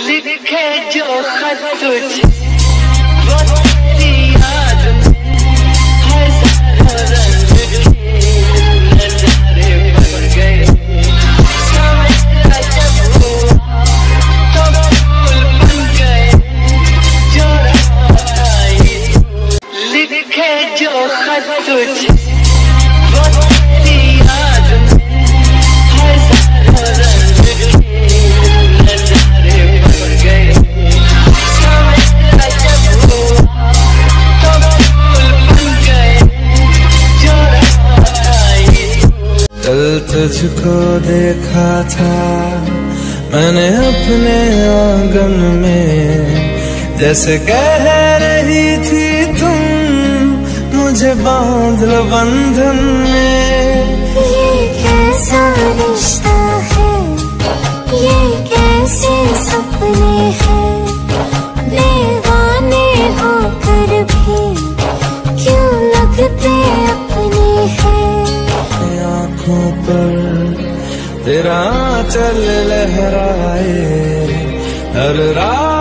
लिखे जो खत तुझे वो तेरी याद में हजारों रंग के नजारे बन गए। सवेरा जब हुआ तो फूल बन गए जो आई। लिखे जो खत तुझे वो तेरी याद में हजारों रंग के नजारे बन गए। सवेरा जब हुआ तो फूल बन गए जो आई। कल तुझको देखा था मैंने अपने आंगन में, जैसे कह रही थी तुम मुझे बांध लो बंधन में। ये कैसा रिश्ता है, ये कैसे सपने हैं, दीवाने होकर भी क्यों लगते अपने हैं। आँखों पर तेरा चल लहराए हर रात